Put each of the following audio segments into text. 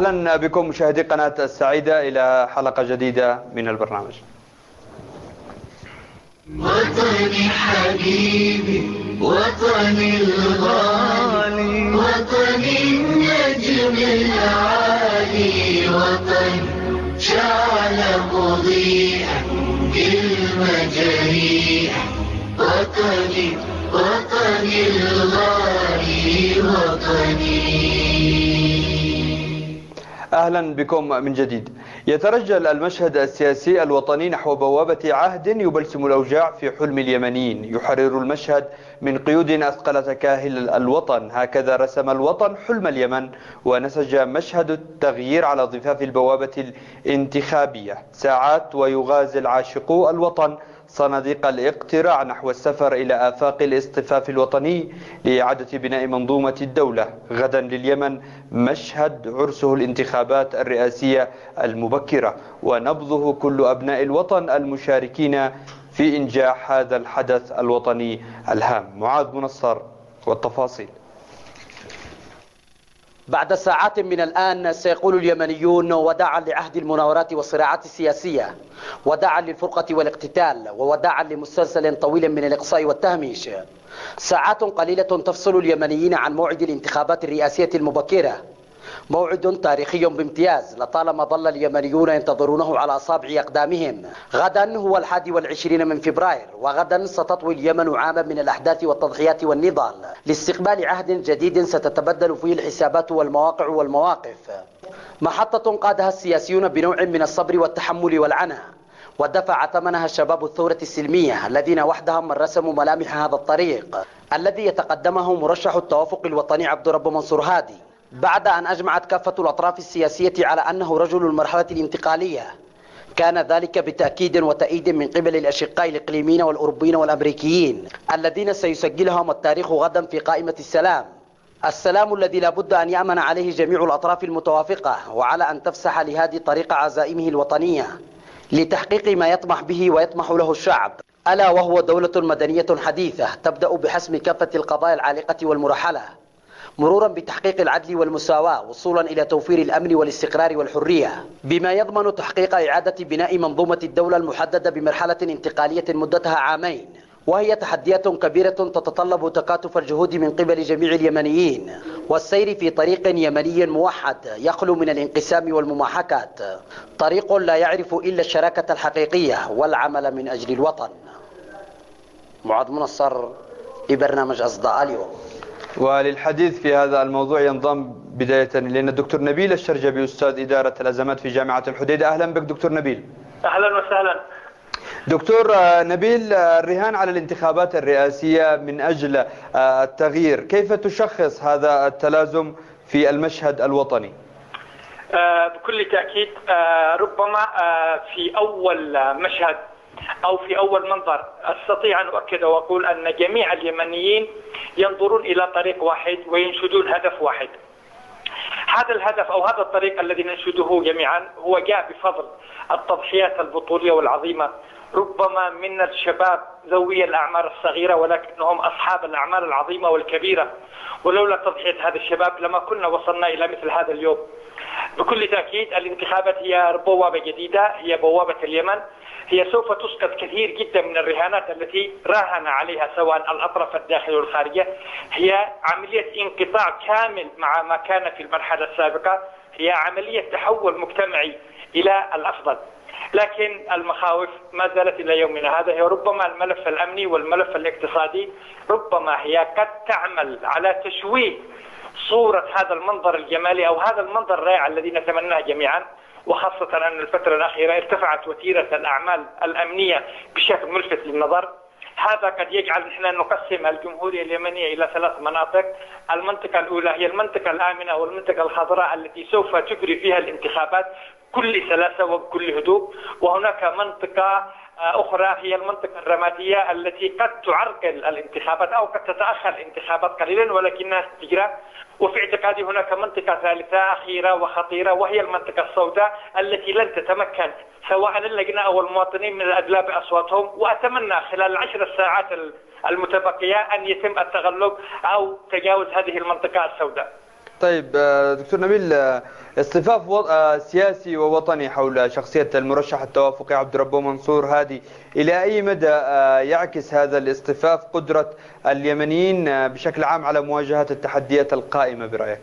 أهلا بكم مشاهدي قناة السعيدة إلى حلقة جديدة من البرنامج. وطني حبيبي وطني الغالي وطني النجم العالي وطني شعل مضيئا بالمجاريح وطني وطني الغالي وطني. أهلا بكم من جديد. يترجل المشهد السياسي الوطني نحو بوابة عهد يبلسم الأوجاع في حلم اليمنيين، يحرر المشهد من قيود أثقلت كاهل الوطن. هكذا رسم الوطن حلم اليمن ونسج مشهد التغيير على ضفاف البوابة الانتخابية. ساعات ويغازل عاشقو الوطن صناديق الاقتراع نحو السفر إلى آفاق الاصطفاف الوطني لإعادة بناء منظومة الدولة. غدا لليمن مشهد عرسه الانتخابات الرئاسية المبكرة، ونبضه كل أبناء الوطن المشاركين في إنجاح هذا الحدث الوطني الهام. معاذ منصر والتفاصيل. بعد ساعات من الآن سيقول اليمنيون وداعا لعهد المناورات والصراعات السياسية، وداعا للفرقة والاقتتال، ووداعا لمسلسل طويل من الإقصاء والتهميش. ساعات قليلة تفصل اليمنيين عن موعد الانتخابات الرئاسية المبكرة، موعد تاريخي بامتياز لطالما ظل اليمنيون ينتظرونه على أصابع أقدامهم. غدا هو 21 من فبراير، وغدا ستطوي اليمن عاما من الأحداث والتضحيات والنضال لاستقبال عهد جديد ستتبدل فيه الحسابات والمواقع والمواقف. محطة قادها السياسيون بنوع من الصبر والتحمل والعناء، ودفع ثمنها شباب الثورة السلمية الذين وحدهم من رسموا ملامح هذا الطريق الذي يتقدمه مرشح التوافق الوطني عبد رب منصور هادي، بعد أن أجمعت كافة الأطراف السياسية على أنه رجل المرحلة الانتقالية. كان ذلك بتأكيد وتأييد من قبل الأشقاء الإقليميين والأوروبيين والأمريكيين الذين سيسجلهم التاريخ غدا في قائمة السلام. السلام الذي لا بد أن يأمن عليه جميع الأطراف المتوافقة، وعلى أن تفسح لهادي طريق عزائمه الوطنية لتحقيق ما يطمح به ويطمح له الشعب، ألا وهو دولة مدنية حديثة تبدأ بحسم كافة القضايا العالقة والمرحلة، مرورا بتحقيق العدل والمساواة، وصولا إلى توفير الأمن والاستقرار والحرية، بما يضمن تحقيق إعادة بناء منظومة الدولة المحددة بمرحلة انتقالية مدتها عامين. وهي تحديات كبيرة تتطلب تكاتف الجهود من قبل جميع اليمنيين، والسير في طريق يمني موحد يخلو من الانقسام والمماحكات، طريق لا يعرف إلا الشراكة الحقيقية والعمل من أجل الوطن. معاذ منصر لبرنامج أصداء اليوم. وللحديث في هذا الموضوع ينضم بداية إلينا الدكتور نبيل الشرجبي، أستاذ إدارة الأزمات في جامعة الحديدة. أهلا بك دكتور نبيل. أهلا وسهلا. دكتور نبيل، الرهان على الانتخابات الرئاسية من أجل التغيير، كيف تشخص هذا التلازم في المشهد الوطني؟ بكل تأكيد ربما في أول مشهد أو في أول منظر أستطيع أن أؤكد وأقول أن جميع اليمنيين ينظرون إلى طريق واحد وينشدون هدف واحد. هذا الهدف أو هذا الطريق الذي ننشده جميعا هو جاء بفضل التضحيات البطولية والعظيمة، ربما من الشباب ذوي الأعمار الصغيرة ولكنهم أصحاب الأعمال العظيمة والكبيرة، ولولا تضحية هذا الشباب لما كنا وصلنا إلى مثل هذا اليوم. بكل تأكيد الانتخابات هي بوابة جديدة، هي بوابة اليمن، هي سوف تسقط كثير جدا من الرهانات التي راهن عليها سواء الأطراف الداخلية والخارجية. هي عملية انقطاع كامل مع ما كان في المرحلة السابقة، هي عملية تحول مجتمعي إلى الأفضل. لكن المخاوف ما زالت إلى يومنا هذا، هي ربما الملف الأمني والملف الاقتصادي، ربما هي قد تعمل على تشويه صورة هذا المنظر الجمالي أو هذا المنظر الرائع الذي نتمناه جميعا، وخاصة أن الفترة الأخيرة ارتفعت وتيرة الأعمال الأمنية بشكل ملفت للنظر. هذا قد يجعل نحن نقسم الجمهورية اليمنية إلى 3 مناطق. المنطقة الأولى هي المنطقة الآمنة والمنطقة الخضراء التي سوف تجري فيها الانتخابات بكل سلاسة وبكل هدوء، وهناك منطقة أخرى هي المنطقة الرمادية التي قد تعرقل الانتخابات أو قد تتأخر الانتخابات قليلا ولكنها تجرى. وفي اعتقادي هناك منطقة ثالثة أخيرة وخطيرة، وهي المنطقة السوداء التي لن تتمكن سواء اللجنة أو المواطنين من الأدلاء بأصواتهم. وأتمنى خلال 10 ساعات المتبقية أن يتم التغلب أو تجاوز هذه المنطقة السوداء. طيب دكتور نبيل، اصطفاف سياسي ووطني حول شخصية المرشح التوافقي عبد الربه منصور هادي، إلى أي مدى يعكس هذا الاصطفاف قدرة اليمنيين بشكل عام على مواجهة التحديات القائمة برأيك؟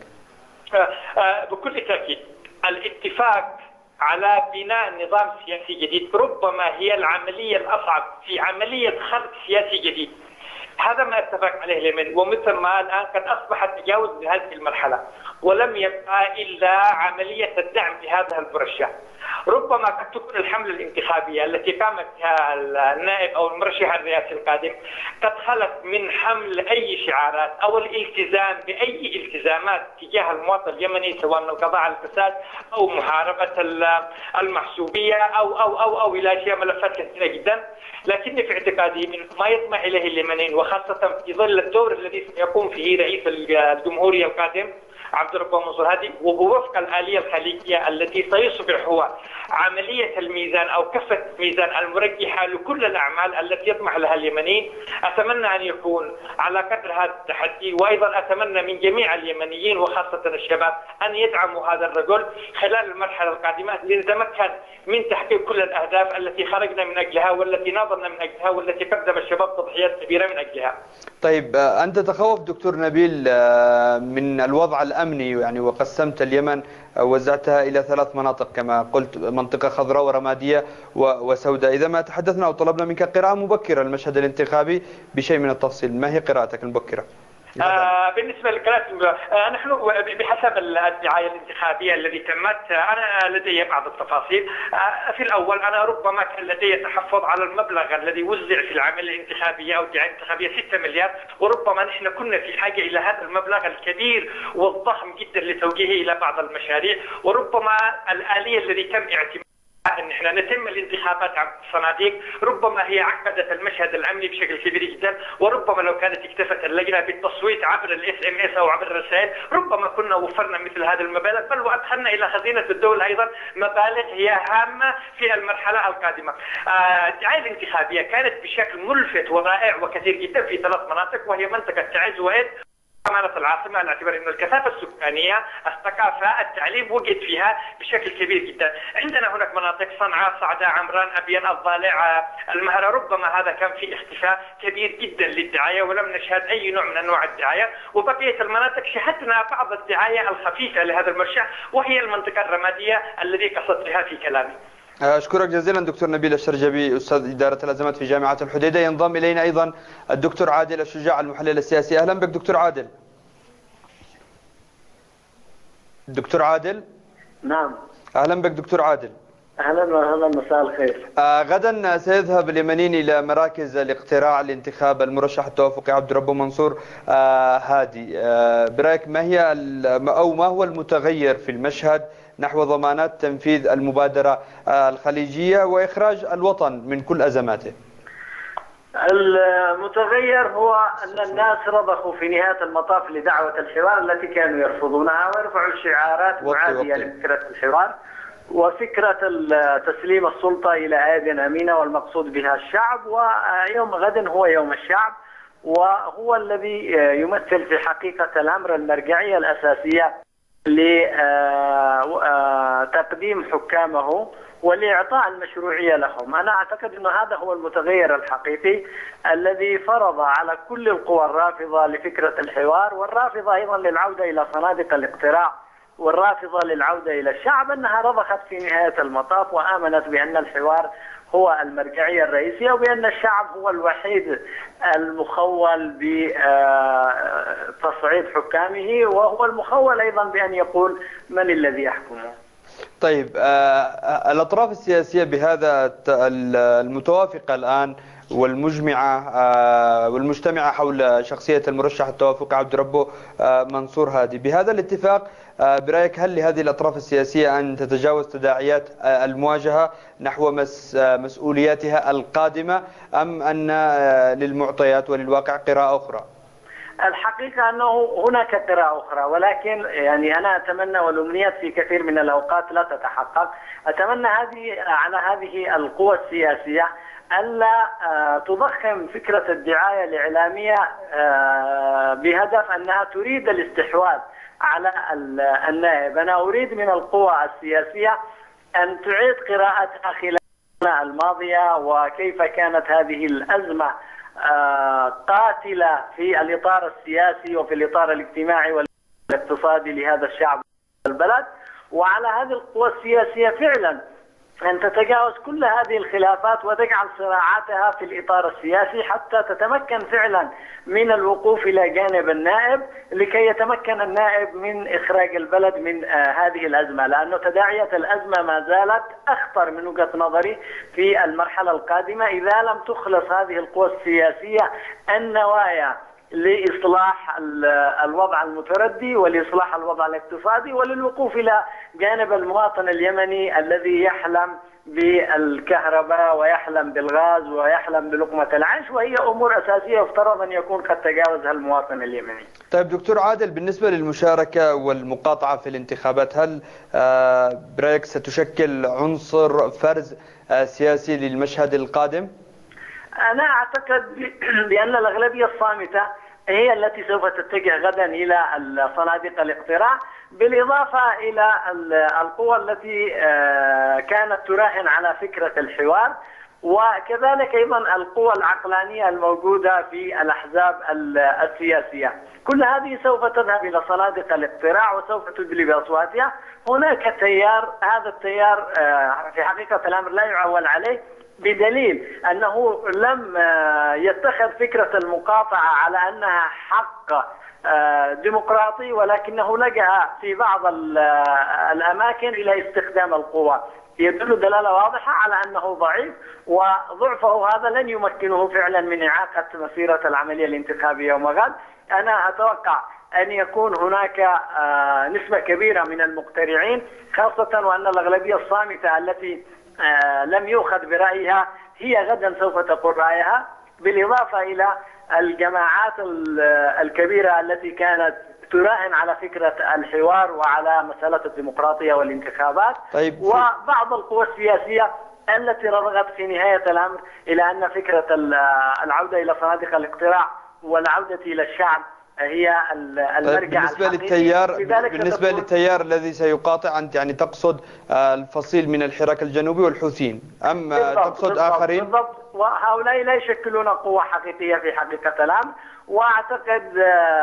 بكل تأكيد الاتفاق على بناء نظام سياسي جديد ربما هي العملية الأصعب في عملية خلق سياسي جديد. هذا ما اتفق عليه اليمن، ومثل ما الآن قد أصبح التجاوز لهذه المرحلة، ولم يبقى إلا عملية الدعم لهذا المرشح. ربما قد تكون الحملة الانتخابية التي قامت بها النائب أو المرشح الرئاسي القادم قد خلت من حمل أي شعارات أو الالتزام بأي التزامات تجاه المواطن اليمني، سواء القضاء على الفساد أو محاربة المحسوبية أو إلى أشياء ملفات كثيرة جدا. لكني في اعتقادي من ما يطمح إليه اليمنيين، وخاصة في ظل الدور الذي سيقوم فيه رئيس الجمهورية القادم عبد الربه منصور هادي، وهو وفق الآلية الخليجية التي سيصبح هو عملية الميزان أو كفة الميزان المرجحة لكل الأعمال التي يطمح لها اليمنيين. أتمنى أن يكون على قدر هذا التحدي، وأيضا أتمنى من جميع اليمنيين وخاصة الشباب أن يدعموا هذا الرجل خلال المرحلة القادمة لنتمكن من تحقيق كل الأهداف التي خرجنا من أجلها والتي ناضلنا من أجلها والتي قدم الشباب تضحيات كبيرة من أجلها. طيب أنت تخوف دكتور نبيل من الوضع الأمني، يعني وقسمت اليمن وزعتها إلى 3 مناطق كما قلت، منطقة خضراء ورمادية وسوداء. إذا ما تحدثنا أو طلبنا منك قراءة مبكرة المشهد الانتخابي بشيء من التفصيل، ما هي قراءتك المبكرة؟ بالنسبة للقراءة نحن بحسب الدعاية الانتخابية التي تمت أنا لدي بعض التفاصيل. في الأول أنا ربما كان لدي تحفظ على المبلغ الذي وزع في العملية الانتخابية أو الدعاية الانتخابية 6 مليار، وربما نحن كنا في حاجة إلى هذا المبلغ الكبير والضخم جدا لتوجيهه إلى بعض المشاريع، وربما الآلية التي تم اعتمادها ان احنا نتم الانتخابات عبر الصناديق ربما هي عقدت المشهد الامني بشكل كبير جدا. وربما لو كانت اكتفت اللجنه بالتصويت عبر SMS او عبر الرسائل ربما كنا وفرنا مثل هذه المبالغ، بل وادخلنا الى خزينه الدوله ايضا مبالغ هي هامه في المرحله القادمه. الدعايه الانتخابيه كانت بشكل ملفت ورائع وكثير جدا في 3 مناطق، وهي منطقه تعز وإد أمانة العاصمة، على اعتبار أن الكثافة السكانية، الثقافة، التعليم وجد فيها بشكل كبير جدا. عندنا هناك مناطق صنعاء، صعداء، عمران، أبين، الضالع، المهرة، ربما هذا كان في اختفاء كبير جدا للدعاية ولم نشهد أي نوع من أنواع الدعاية. وبقية المناطق شهدنا بعض الدعاية الخفيفة لهذا المرشح، وهي المنطقة الرمادية الذي قصدت بها في كلامي. أشكرك جزيلا دكتور نبيل الشرجبي، أستاذ إدارة الأزمات في جامعة الحديدة. ينضم إلينا أيضا الدكتور عادل الشجاع المحلل السياسي. أهلا بك دكتور عادل. دكتور عادل. نعم. أهلا بك دكتور عادل. أهلا وسهلا، مساء الخير. غدا سيذهب اليمنيين إلى مراكز الاقتراع لانتخاب المرشح التوافقي عبد الربه منصور هادي. برأيك ما هو المتغير في المشهد نحو ضمانات تنفيذ المبادرة الخليجية وإخراج الوطن من كل أزماته؟ المتغير هو أن الناس رضخوا في نهاية المطاف لدعوة الحوار التي كانوا يرفضونها ويرفعوا شعارات معادية لفكرة الحوار وفكرة تسليم السلطة إلى أيد أمينة، والمقصود بها الشعب. ويوم غد هو يوم الشعب، وهو الذي يمثل في حقيقة الأمر المرجعية الأساسية لتقديم حكامه ولإعطاء المشروعية لهم. أنا أعتقد أن هذا هو المتغير الحقيقي الذي فرض على كل القوى الرافضة لفكرة الحوار، والرافضة أيضا للعودة إلى صناديق الاقتراع، والرافضة للعودة إلى الشعب، أنها رضخت في نهاية المطاف وآمنت بأن الحوار هو المرجعية الرئيسية، وبأن الشعب هو الوحيد المخول بتصعيد حكامه، وهو المخول أيضا بأن يقول من الذي يحكمه. طيب الأطراف السياسية بهذا المتوافقة الآن والمجتمعة حول شخصية المرشح التوافقي عبد الربه منصور هادي، بهذا الاتفاق برأيك هل لهذه الأطراف السياسية أن تتجاوز تداعيات المواجهة نحو مسؤولياتها القادمة، أم أن للمعطيات وللواقع قراءة أخرى؟ الحقيقة أنه هناك قراءة أخرى، ولكن يعني أنا أتمنى، والأمنيات في كثير من الأوقات لا تتحقق، أتمنى على هذه القوى السياسية ألا تضخم فكرة الدعاية الإعلامية بهدف أنها تريد الاستحواذ على النائب. أنا أريد من القوى السياسية أن تعيد قراءتها خلال السنة الماضية، وكيف كانت هذه الأزمة قاتلة في الإطار السياسي وفي الإطار الاجتماعي والاقتصادي لهذا الشعب والبلد. وعلى هذه القوى السياسية فعلا أن تتجاوز كل هذه الخلافات وتجعل صراعاتها في الإطار السياسي حتى تتمكن فعلا من الوقوف إلى جانب النائب، لكي يتمكن النائب من إخراج البلد من هذه الأزمة، لأنه تداعية الأزمة ما زالت أخطر من وجهة نظري في المرحلة القادمة إذا لم تخلص هذه القوى السياسية النوايا لإصلاح الوضع المتردي ولإصلاح الوضع الاقتصادي وللوقوف إلى جانب المواطن اليمني الذي يحلم بالكهرباء ويحلم بالغاز ويحلم بلقمة العيش، وهي أمور أساسية يفترض أن يكون قد تجاوزها المواطن اليمني. طيب دكتور عادل، بالنسبة للمشاركة والمقاطعة في الانتخابات، هل برأيك ستشكل عنصر فرز سياسي للمشهد القادم؟ أنا أعتقد بأن الأغلبية الصامتة هي التي سوف تتجه غدا إلى صناديق الاقتراع، بالإضافة إلى القوى التي كانت تراهن على فكرة الحوار، وكذلك أيضا القوى العقلانية الموجودة في الأحزاب السياسية. كل هذه سوف تذهب إلى صناديق الاقتراع وسوف تدلي بأصواتها. هناك تيار، هذا التيار في حقيقة الأمر لا يعول عليه، بدليل أنه لم يتخذ فكرة المقاطعة على أنها حق ديمقراطي، ولكنه لجأ في بعض الأماكن إلى استخدام القوة. يدل دلالة واضحة على أنه ضعيف، وضعفه هذا لن يمكنه فعلا من إعاقة مسيرة العملية الانتخابية يوم غد. أنا أتوقع أن يكون هناك نسبة كبيرة من المقترعين، خاصة وأن الأغلبية الصامتة التي لم يؤخذ برأيها هي غدا سوف تقول رأيها، بالإضافة إلى الجماعات الكبيرة التي كانت تراهن على فكرة الحوار وعلى مسألة الديمقراطية والانتخابات. طيب. وبعض القوى السياسية التي رغبت في نهاية الأمر إلى أن فكرة العودة إلى صناديق الاقتراع والعودة إلى الشعب هي المرجع الحقيقي. بالنسبة للتيار الذي سيقاطع، أنت يعني تقصد الفصيل من الحراك الجنوبي والحوثيين أم تقصد آخرين؟ بالضبط، وهؤلاء لا يشكلون قوة حقيقية في حقيقة الأمر، وأعتقد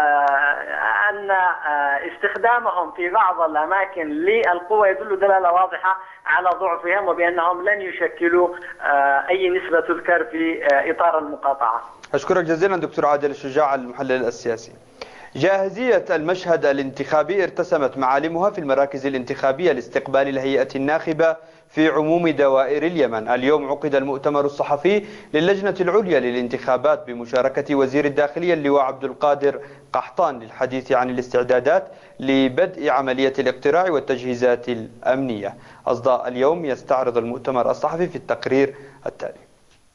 أن استخدامهم في بعض الأماكن للقوة يدل دلالة واضحة على ضعفهم، وبأنهم لن يشكلوا أي نسبة تذكر في إطار المقاطعة. أشكرك جزيلا دكتور عادل الشجاع المحلل السياسي. جاهزية المشهد الانتخابي ارتسمت معالمها في المراكز الانتخابية لاستقبال الهيئة الناخبة في عموم دوائر اليمن. اليوم عقد المؤتمر الصحفي للجنة العليا للانتخابات بمشاركة وزير الداخلية اللواء عبد القادر قحطان للحديث عن الاستعدادات لبدء عملية الاقتراع والتجهيزات الأمنية. أصداء اليوم يستعرض المؤتمر الصحفي في التقرير التالي.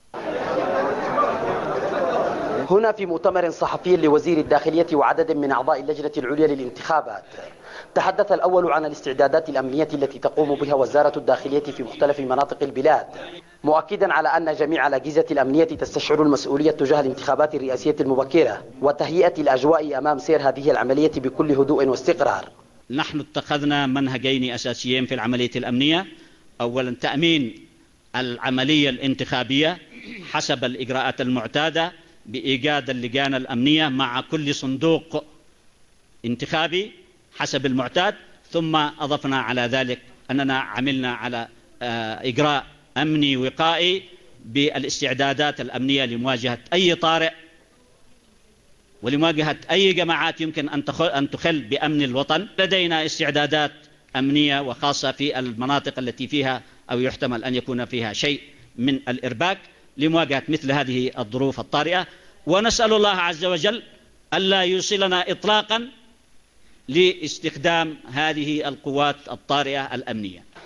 هنا في مؤتمر صحفي لوزير الداخلية وعدد من أعضاء اللجنة العليا للانتخابات، تحدث الأول عن الاستعدادات الأمنية التي تقوم بها وزارة الداخلية في مختلف مناطق البلاد، مؤكدا على أن جميع الأجهزة الأمنية تستشعر المسؤولية تجاه الانتخابات الرئاسية المبكرة وتهيئة الأجواء أمام سير هذه العملية بكل هدوء واستقرار. نحن اتخذنا منهجين أساسيين في العملية الأمنية. أولا تأمين العملية الانتخابية حسب الإجراءات المعتادة بإيجاد اللجان الأمنية مع كل صندوق انتخابي حسب المعتاد، ثم أضفنا على ذلك أننا عملنا على إجراء أمني وقائي بالاستعدادات الأمنية لمواجهة أي طارئ ولمواجهة أي جماعات يمكن أن تخل بأمن الوطن. لدينا استعدادات أمنية وخاصة في المناطق التي فيها أو يحتمل أن يكون فيها شيء من الإرباك لمواجهة مثل هذه الظروف الطارئة، ونسأل الله عز وجل ألا يوصلنا إطلاقا لاستخدام هذه القوات الطارئة الأمنية.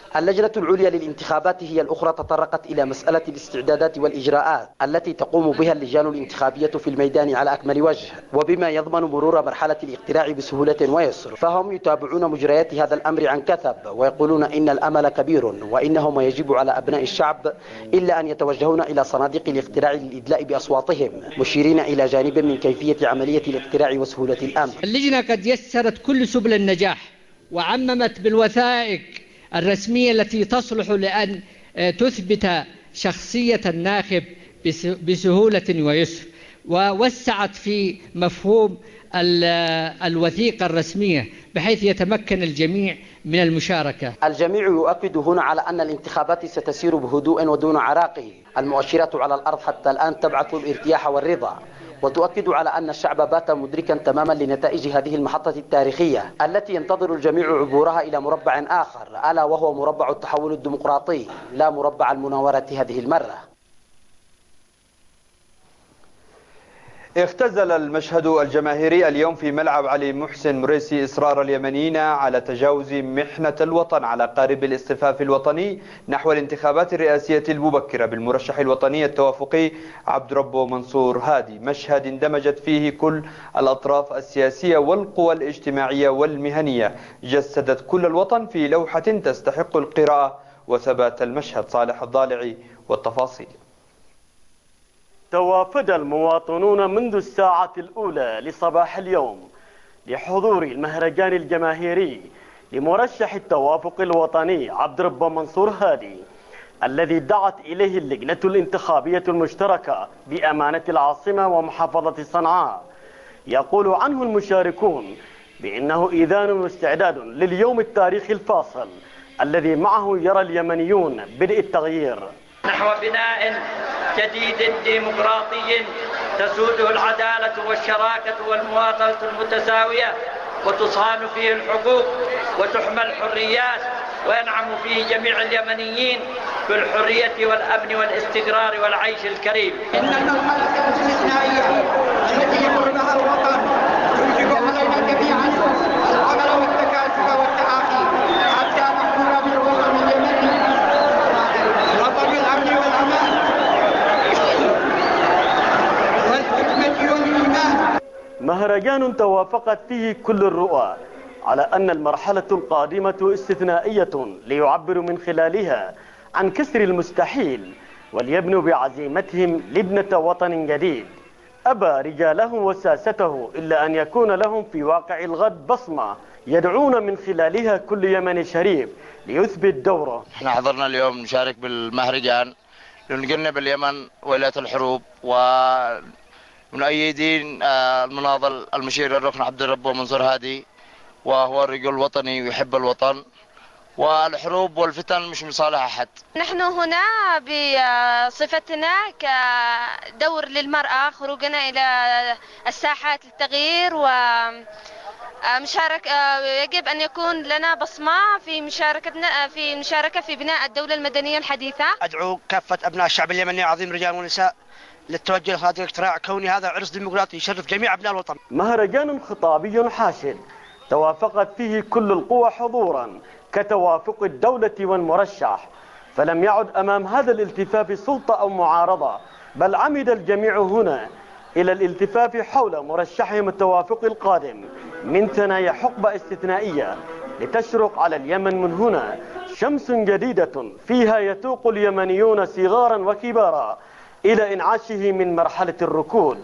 اللجنة العليا للانتخابات هي الأخرى تطرقت إلى مسألة الاستعدادات والإجراءات التي تقوم بها اللجان الانتخابية في الميدان على أكمل وجه، وبما يضمن مرور مرحلة الاقتراع بسهولة ويسر. فهم يتابعون مجريات هذا الأمر عن كثب، ويقولون إن الأمل كبير وإنه ما يجب على أبناء الشعب إلا أن يتوجهون إلى صناديق الاقتراع للإدلاء بأصواتهم، مشيرين إلى جانب من كيفية عملية الاقتراع وسهولة الأمر. اللجنة قد يسرت كل سبل النجاح وعممت بالوثائق الرسمية التي تصلح لأن تثبت شخصية الناخب بسهولة ويسر، ووسعت في مفهوم الوثيقة الرسمية بحيث يتمكن الجميع من المشاركة. الجميع يؤكد هنا على أن الانتخابات ستسير بهدوء ودون عراقه. المؤشرات على الأرض حتى الآن تبعث الارتياح والرضا، وتؤكد على أن الشعب بات مدركا تماما لنتائج هذه المحطة التاريخية التي ينتظر الجميع عبورها إلى مربع آخر، ألا وهو مربع التحول الديمقراطي لا مربع المناورة هذه المرة. اختزل المشهد الجماهيري اليوم في ملعب علي محسن مريسي إصرار اليمنيين على تجاوز محنة الوطن على قارب الاصطفاف الوطني نحو الانتخابات الرئاسية المبكرة بالمرشح الوطني التوافقي عبد ربه منصور هادي، مشهد اندمجت فيه كل الأطراف السياسية والقوى الاجتماعية والمهنية، جسدت كل الوطن في لوحة تستحق القراءة وثبات المشهد. صالح الضالعي والتفاصيل. توافد المواطنون منذ الساعة الأولى لصباح اليوم لحضور المهرجان الجماهيري لمرشح التوافق الوطني عبد ربه منصور هادي، الذي دعت إليه اللجنة الانتخابية المشتركة بأمانة العاصمة ومحافظة صنعاء. يقول عنه المشاركون بأنه إذان واستعداد لليوم التاريخي الفاصل الذي معه يرى اليمنيون بدء التغيير نحو بناء جديد ديمقراطي تسوده العدالة والشراكة والمواطنة المتساوية، وتصان فيه الحقوق وتحمى الحريات، وينعم فيه جميع اليمنيين بالحرية والأمن والاستقرار والعيش الكريم. إن المرحلة الاستثنائية التي يمر بها الوطن يجب علينا جميعا العمل والتكاتف والتآخي حتى نحضر بالوطن اليمني وطن الأمن والأمان والحكمة والإيمان. مهرجان توافقت فيه كل الرؤى على أن المرحلة القادمة استثنائية ليعبروا من خلالها عن كسر المستحيل وليبنوا بعزيمتهم لبنة وطن جديد أبى رجالهم وساسته إلا أن يكون لهم في واقع الغد بصمة يدعون من خلالها كل يمني شريف ليثبت دوره. احنا حضرنا اليوم نشارك بالمهرجان لنجنب اليمن ولاية الحروب، ومؤيدين المناضل المشير الركن عبد ربه منصور هادي، وهو رجل وطني ويحب الوطن، والحروب والفتن مش مصالح أحد. نحن هنا بصفتنا كدور للمرأة، خروجنا إلى الساحات للتغيير ومشاركة. يجب أن يكون لنا بصمة في مشاركة في بناء الدولة المدنية الحديثة. أدعو كافة أبناء الشعب اليمني عظيم رجال ونساء للتوجه لهذا الاقتراع، كوني هذا عرس ديمقراطي يشرف جميع أبناء الوطن. مهرجان خطابي حاشد توافقت فيه كل القوى حضورا كتوافق الدولة والمرشح، فلم يعد أمام هذا الالتفاف سلطة أو معارضة، بل عمد الجميع هنا إلى الالتفاف حول مرشحهم التوافق القادم من ثنايا حقبة استثنائية لتشرق على اليمن من هنا شمس جديدة فيها يتوق اليمنيون صغارا وكبارا إلى إنعاشه من مرحلة الركود.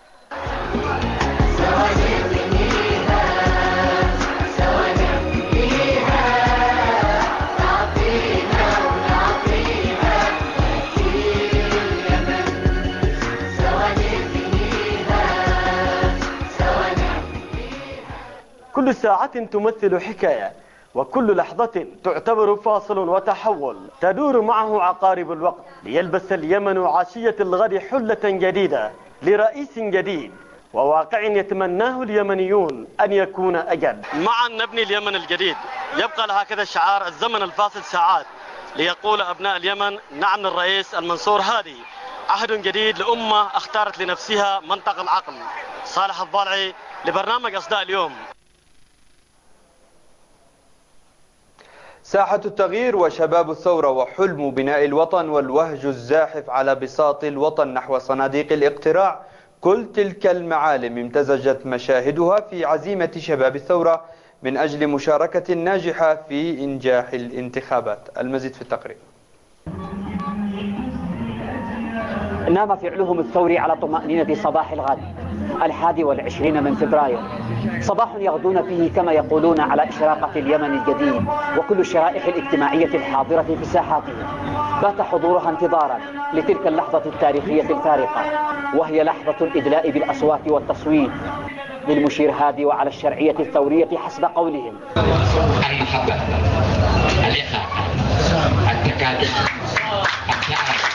كل ساعة تمثل حكاية، وكل لحظة تعتبر فاصل وتحول تدور معه عقارب الوقت ليلبس اليمن عشية الغد حلة جديدة لرئيس جديد وواقع يتمناه اليمنيون أن يكون أجد. معا نبني اليمن الجديد. يبقى لهكذا شعار الزمن الفاصل ساعات ليقول أبناء اليمن نعم للرئيس المنصور هادي، عهد جديد لأمة اختارت لنفسها منطق العقل. صالح الضالعي لبرنامج أصداء اليوم. ساحة التغيير وشباب الثورة وحلم بناء الوطن والوهج الزاحف على بساط الوطن نحو صناديق الاقتراع، كل تلك المعالم امتزجت مشاهدها في عزيمة شباب الثورة من أجل مشاركة ناجحة في إنجاح الانتخابات. المزيد في التقرير. نام فعلهم الثوري على طمأنينة صباح الغد 21 من فبراير، صباح يغدون فيه كما يقولون على إشراقة اليمن الجديد، وكل الشرائح الاجتماعية الحاضرة في ساحاتهم بات حضورها انتظارا لتلك اللحظة التاريخية الفارقة، وهي لحظة الإدلاء بالأصوات والتصويت للمشير هادي وعلى الشرعية الثورية حسب قولهم. المحبة، الإخاء، التكاتف، التعاون،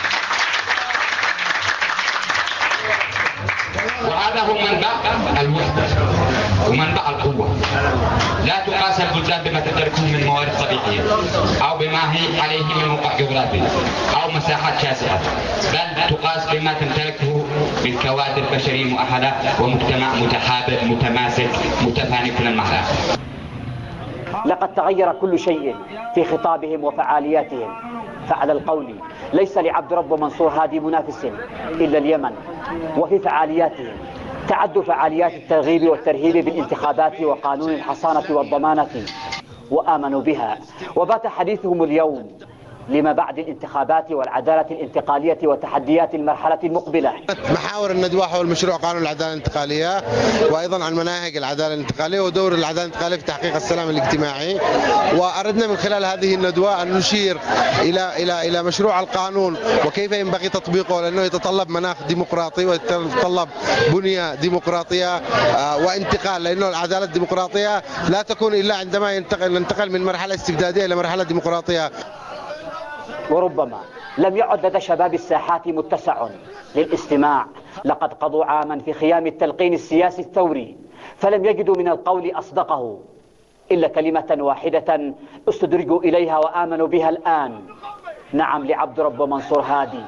وهذا هو منبع الوحدة ومنبع القوة. لا تقاس البلدان بما تدركه من موارد طبيعية أو بما هي عليه من موقع جغرافي أو مساحات شاسعة، بل تقاس بما تمتلكه من كوادر بشرية مؤهلة ومجتمع متحابب متماسك متفاني كل المعنى. لقد تغير كل شيء في خطابهم وفعالياتهم، فعلى القول ليس لعبد رب منصور هادي منافس إلا اليمن، وفي فعالياتهم تعد فعاليات الترغيب والترهيب بالانتخابات وقانون الحصانة والضمانة وآمنوا بها، وبات حديثهم اليوم لما بعد الانتخابات والعدالة الانتقالية وتحديات المرحلة المقبلة. محاور الندوة حول مشروع قانون العدالة الانتقالية، وأيضا عن مناهج العدالة الانتقالية ودور العدالة الانتقالية في تحقيق السلام الاجتماعي. وأردنا من خلال هذه الندوة أن نشير إلى مشروع القانون وكيف ينبغي تطبيقه، لأنه يتطلب مناخ ديمقراطي ويتطلب بنية ديمقراطية وانتقال، لأنه العدالة الديمقراطية لا تكون إلا عندما ننتقل من مرحلة استبدادية إلى مرحلة ديمقراطية. وربما لم يعد لدى شباب الساحات متسع للاستماع، لقد قضوا عاما في خيام التلقين السياسي الثوري، فلم يجدوا من القول أصدقه إلا كلمة واحدة استدرجوا إليها وآمنوا بها الآن: نعم لعبد رب منصور هادي.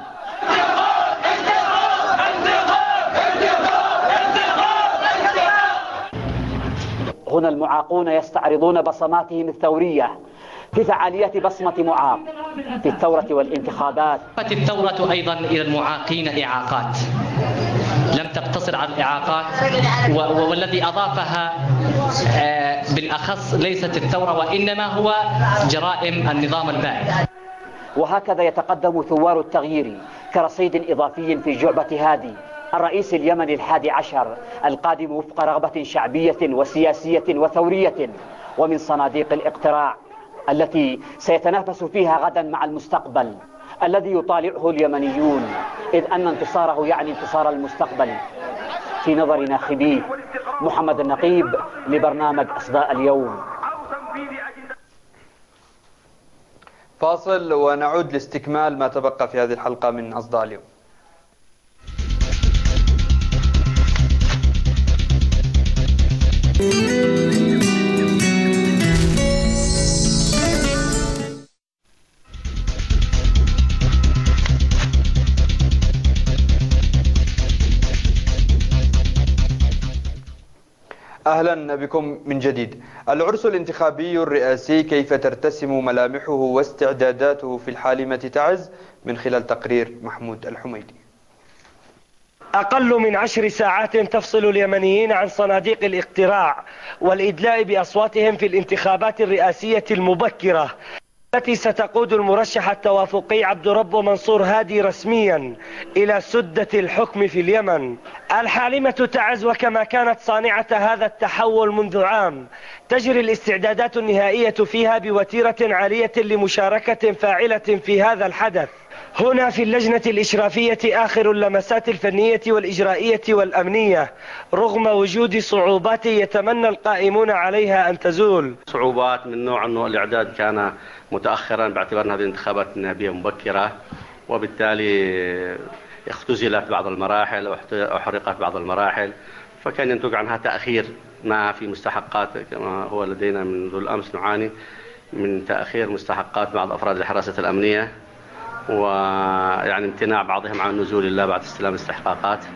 هنا المعاقون يستعرضون بصماتهم الثورية في فعاليات بصمة معاق في الثورة والانتخابات. الثورة أيضا إلى المعاقين إعاقات، لم تقتصر على الإعاقات، والذي أضافها بالأخص ليست الثورة وإنما هو جرائم النظام البائد. وهكذا يتقدم ثوار التغيير كرصيد إضافي في جعبة هادي الرئيس اليمني 11 القادم وفق رغبة شعبية وسياسية وثورية ومن صناديق الاقتراع التي سيتنافس فيها غدا مع المستقبل الذي يطالعه اليمنيون، إذ أن انتصاره يعني انتصار المستقبل في نظر ناخبيه. محمد النقيب لبرنامج أصداء اليوم. فاصل ونعود لاستكمال ما تبقى في هذه الحلقة من أصداء اليوم. أهلا بكم من جديد. العرس الانتخابي الرئاسي كيف ترتسم ملامحه واستعداداته في الحالمة تعز؟ من خلال تقرير محمود الحميدي. أقل من 10 ساعات تفصل اليمنيين عن صناديق الاقتراع والإدلاء بأصواتهم في الانتخابات الرئاسية المبكرة التي ستقود المرشح التوافقي عبد رب منصور هادي رسميا إلى سدة الحكم في اليمن. الحالمة تعز، وكما كانت صانعة هذا التحول منذ عام تجري الاستعدادات النهائية فيها بوتيرة عالية لمشاركة فاعلة في هذا الحدث. هنا في اللجنة الإشرافية آخر اللمسات الفنية والإجرائية والأمنية، رغم وجود صعوبات يتمنى القائمون عليها أن تزول. صعوبات من نوع أنه الإعداد كان متأخرا باعتبار أن هذه الانتخابات نيابية مبكرة، وبالتالي اختزلت بعض المراحل أو حرقت بعض المراحل، فكان ينتج عنها تأخير ما في مستحقات، كما هو لدينا منذ الأمس نعاني من تأخير مستحقات بعض أفراد الحراسة الأمنية، ويعني امتناع بعضهم عن النزول إلا بعد استلام الاستحقاقات.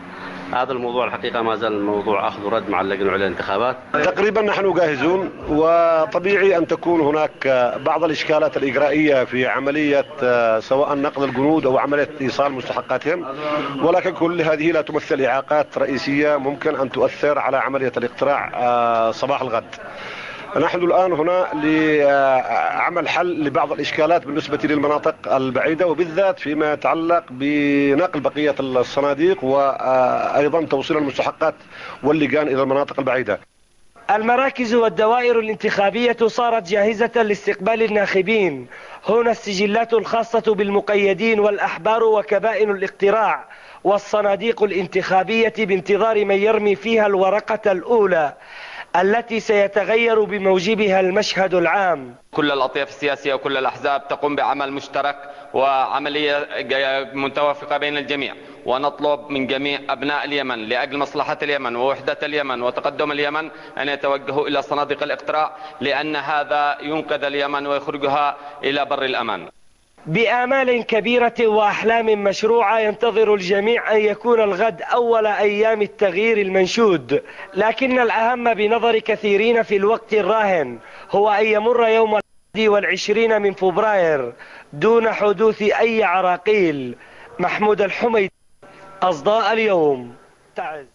هذا الموضوع الحقيقة ما زال موضوع أخذ ورد مع اللجنة العليا للانتخابات. تقريبا نحن جاهزون، وطبيعي أن تكون هناك بعض الإشكالات الإجرائية في عملية سواء نقل الجنود أو عملية إيصال مستحقاتهم، ولكن كل هذه لا تمثل إعاقات رئيسية ممكن أن تؤثر على عملية الاقتراع صباح الغد. نحن الآن هنا لعمل حل لبعض الإشكالات بالنسبة للمناطق البعيدة، وبالذات فيما يتعلق بنقل بقية الصناديق وأيضا توصيل المستحقات واللجان إلى المناطق البعيدة. المراكز والدوائر الانتخابية صارت جاهزة لاستقبال الناخبين. هنا السجلات الخاصة بالمقيدين والأحبار وكبائن الاقتراع والصناديق الانتخابية بانتظار من يرمي فيها الورقة الأولى التي سيتغير بموجبها المشهد العام. كل الأطياف السياسية وكل الأحزاب تقوم بعمل مشترك وعملية متوافقة بين الجميع، ونطلب من جميع أبناء اليمن لأجل مصلحة اليمن ووحدة اليمن وتقدم اليمن أن يتوجهوا إلى صناديق الاقتراع، لأن هذا ينقذ اليمن ويخرجها إلى بر الأمان. بآمال كبيرة وأحلام مشروعة ينتظر الجميع أن يكون الغد أول أيام التغيير المنشود، لكن الأهم بنظر كثيرين في الوقت الراهن هو أن يمر يوم 21 من فبراير دون حدوث أي عراقيل. محمود الحميدي، أصداء اليوم، تعز.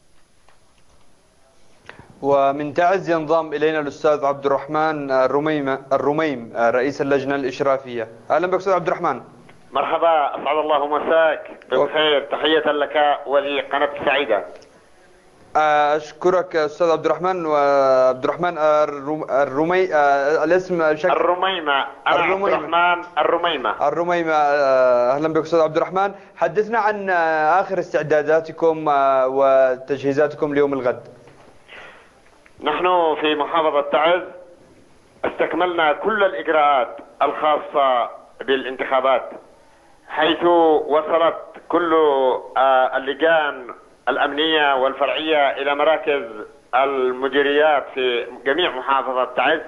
ومن تعز ينضم إلينا الأستاذ عبد الرحمن الرميم رئيس اللجنة الإشرافية. أهلا بك أستاذ عبد الرحمن. مرحبا، أسعد الله مساك بخير. تحية لك ولقناة السعيدة. أشكرك أستاذ عبد الرحمن. وعبد الرحمن الاسم شكل الرميمة. أنا عبد الرحمن الرميمة. أهلا بك أستاذ عبد الرحمن. حدثنا عن آخر استعداداتكم وتجهيزاتكم ليوم الغد. نحن في محافظة تعز استكملنا كل الإجراءات الخاصة بالانتخابات، حيث وصلت كل اللجان الأمنية والفرعية إلى مراكز المديريات في جميع محافظة تعز.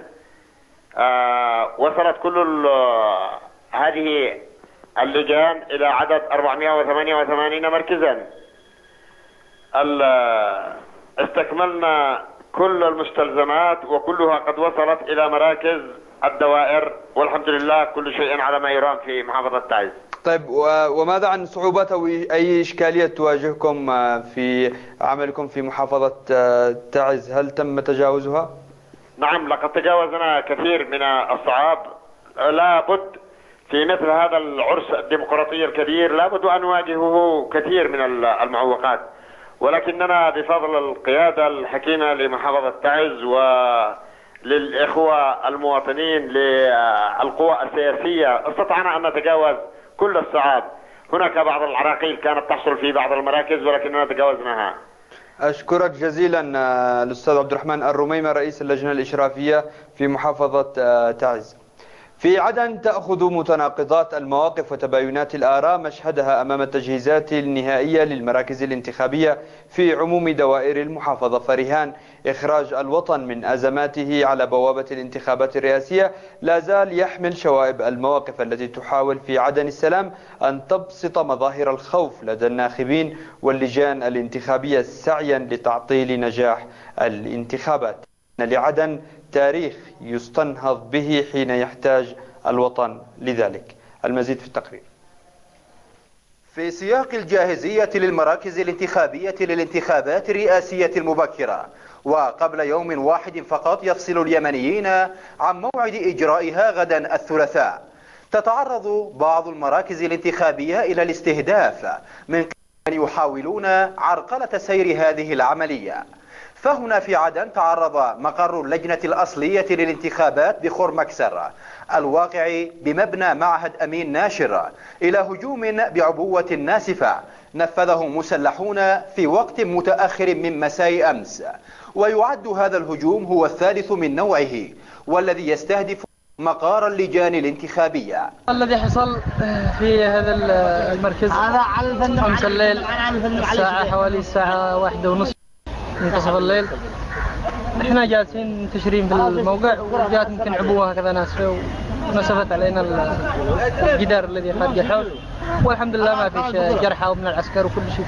وصلت كل هذه اللجان إلى عدد 488 مركزا. استكملنا كل المستلزمات وكلها قد وصلت إلى مراكز الدوائر، والحمد لله كل شيء على ما يرام في محافظة تعز. طيب، وماذا عن صعوبات أو أي إشكالية تواجهكم في عملكم في محافظة تعز؟ هل تم تجاوزها؟ نعم، لقد تجاوزنا كثير من الصعاب. لابد في مثل هذا العرس الديمقراطي الكبير لابد أن نواجهه كثير من المعوقات، ولكننا بفضل القيادة الحكيمة لمحافظة تعز وللإخوة المواطنين للقوى السياسية استطعنا أن نتجاوز كل الصعاب. هناك بعض العراقيل كانت تحصل في بعض المراكز ولكننا تجاوزناها. أشكرك جزيلا الأستاذ عبد الرحمن الرميمة رئيس اللجنة الإشرافية في محافظة تعز. في عدن تأخذ متناقضات المواقف وتباينات الآراء مشهدها أمام التجهيزات النهائية للمراكز الانتخابية في عموم دوائر المحافظة، فرهان إخراج الوطن من أزماته على بوابة الانتخابات الرئاسية لا زال يحمل شوائب المواقف التي تحاول في عدن السلام أن تبسط مظاهر الخوف لدى الناخبين واللجان الانتخابية سعيا لتعطيل نجاح الانتخابات. لعدن تاريخ يستنهض به حين يحتاج الوطن لذلك. المزيد في التقرير. في سياق الجاهزية للمراكز الانتخابية للانتخابات الرئاسية المبكرة، وقبل يوم واحد فقط يفصل اليمنيين عن موعد إجرائها غدا الثلاثاء، تتعرض بعض المراكز الانتخابية إلى الاستهداف من من يحاولون عرقلة سير هذه العملية. فهنا في عدن تعرض مقر اللجنة الأصلية للانتخابات بخرمكسر الواقع بمبنى معهد أمين ناشر إلى هجوم بعبوة ناسفة نفذه مسلحون في وقت متأخر من مساء أمس، ويعد هذا الهجوم هو الثالث من نوعه والذي يستهدف مقار اللجان الانتخابية. الذي حصل في هذا المركز 5 الليل، الساعة حوالي الساعة 1:30 منتصف الليل. احنا جالسين منتشرين في الموقع، وجات يمكن عبوة هكذا ناسفة ونسفت علينا الجدار الذي خارج الحوش، والحمد لله ما فيش جرحى ومن العسكر وكل شيء تمام.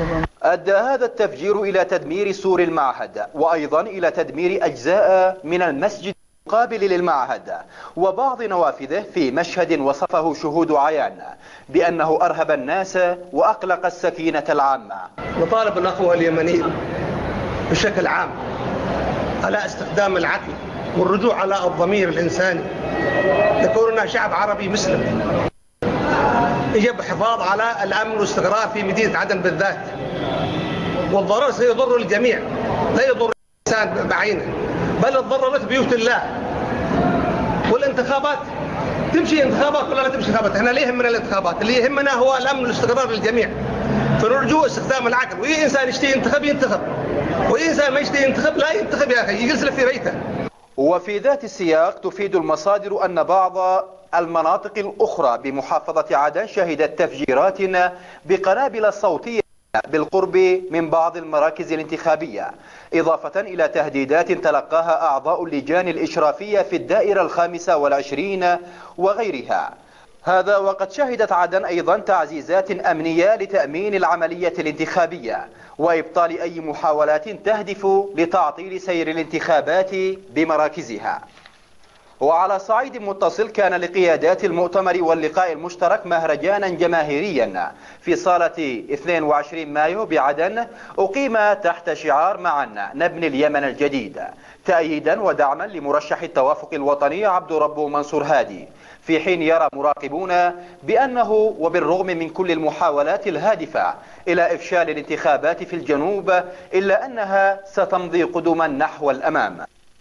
أدى هذا التفجير إلى تدمير سور المعهد، وأيضا إلى تدمير أجزاء من المسجد المقابل للمعهد وبعض نوافذه، في مشهد وصفه شهود عيان بأنه أرهب الناس وأقلق السكينة العامة. نطالب الأخوة اليمنيين بشكل عام على استخدام العقل والرجوع على الضمير الإنساني، لكوننا شعب عربي مسلم يجب الحفاظ على الأمن والاستقرار في مدينة عدن بالذات، والضرر سيضر الجميع، لا يضر الإنسان بعينه بل ضررت بيوت الله. والانتخابات تمشي انتخابات ولا لا تمشي انتخابات، احنا لا يهمنا الانتخابات، اللي يهمنا هو الأمن والاستقرار للجميع. فنرجو استخدام العقل، وأي إنسان يشتهي ينتخب ينتخب، وأي إنسان ما يشتهي ينتخب لا ينتخب يا أخي، يجلس له في بيته. وفي ذات السياق تفيد المصادر أن بعض المناطق الأخرى بمحافظة عدن شهدت تفجيرات بقنابل صوتية بالقرب من بعض المراكز الانتخابية، إضافة إلى تهديدات تلقاها أعضاء اللجان الإشرافية في الدائرة 25 وغيرها. هذا وقد شهدت عدن أيضا تعزيزات أمنية لتأمين العملية الانتخابية وإبطال أي محاولات تهدف لتعطيل سير الانتخابات بمراكزها. وعلى صعيد متصل، كان لقيادات المؤتمر واللقاء المشترك مهرجانا جماهيريا في صالة 22 مايو بعدن، أقيم تحت شعار معا نبني اليمن الجديد، تأييدا ودعما لمرشح التوافق الوطني عبد ربه منصور هادي، في حين يرى مراقبون بأنه وبالرغم من كل المحاولات الهادفة إلى إفشال الانتخابات في الجنوب إلا أنها ستمضي قدما نحو الأمام.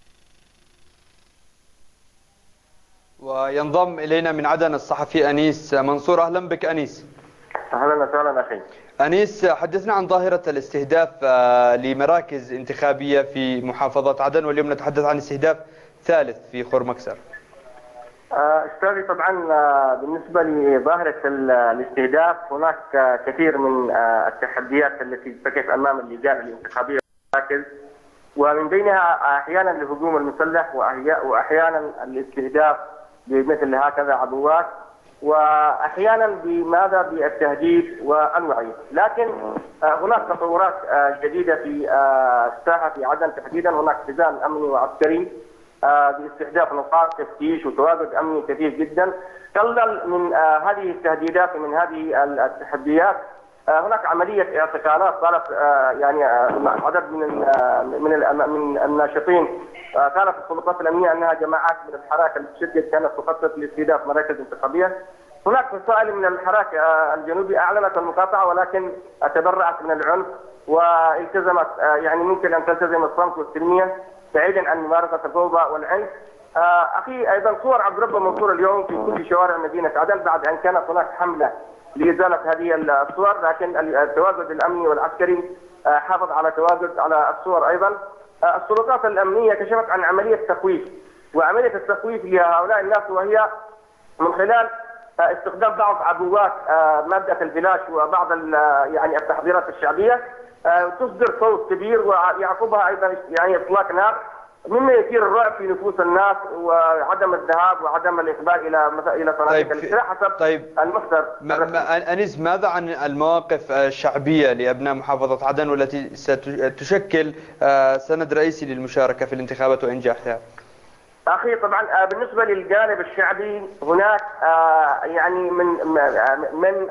وينضم إلينا من عدن الصحفي أنيس منصور. أهلا بك أنيس. أهلا وسهلا أخي. أنيس، حدثنا عن ظاهرة الاستهداف لمراكز انتخابية في محافظة عدن، واليوم نتحدث عن استهداف ثالث في خور مكسر. أستاذي، طبعا بالنسبة لظاهرة الاستهداف هناك كثير من التحديات التي تقف أمام اللجان الانتخابية والمراكز، ومن بينها أحيانا الهجوم المسلح وأحيانا الاستهداف بمثل هكذا عبوات، وأحيانا بماذا بالتهديد والوعي. لكن هناك تطورات جديدة في الساحة في عدن تحديدا. هناك حزام أمني وعسكري باستهداف نقاط تفتيش وتواجد أمني كثير جدا. قلل من هذه التهديدات ومن هذه التحديات هناك عملية اعتقالات صارت، يعني عدد من الناشطين كانت السلطات الأمنية أنها جماعات من الحراك المتشدد كانت تخطط لاستهداف مراكز انتخابية. هناك فصائل من الحراك الجنوبي أعلنت المقاطعة ولكن تبرأت من العنف والتزمت، يعني ممكن أن تلتزم الصمت والسلمية بعيدا عن ممارسة الفوضى والعنف. أخي أيضا صور عبد ربه منصور اليوم في كل شوارع مدينة عدن بعد أن كانت هناك حملة لإزالة هذه الصور، لكن التواجد الأمني والعسكري حافظ على تواجد على الصور. أيضا السلطات الأمنية كشفت عن عملية تخويف، وعملية التخويف لهؤلاء الناس وهي من خلال استخدام بعض عبوات مادة الفلاش وبعض يعني التحضيرات الشعبية تصدر صوت كبير ويعقبها أيضا يعني إطلاق نار، مما يثير الرعب في نفوس الناس وعدم الذهاب وعدم الإقبال إلى صناديق الاقتراع حسب المصدر. أنيس، ماذا عن المواقف الشعبية لأبناء محافظة عدن والتي ستشكل سند رئيسي للمشاركة في الانتخابات وإنجاحها؟ أخي، طبعا بالنسبة للجانب الشعبي هناك يعني من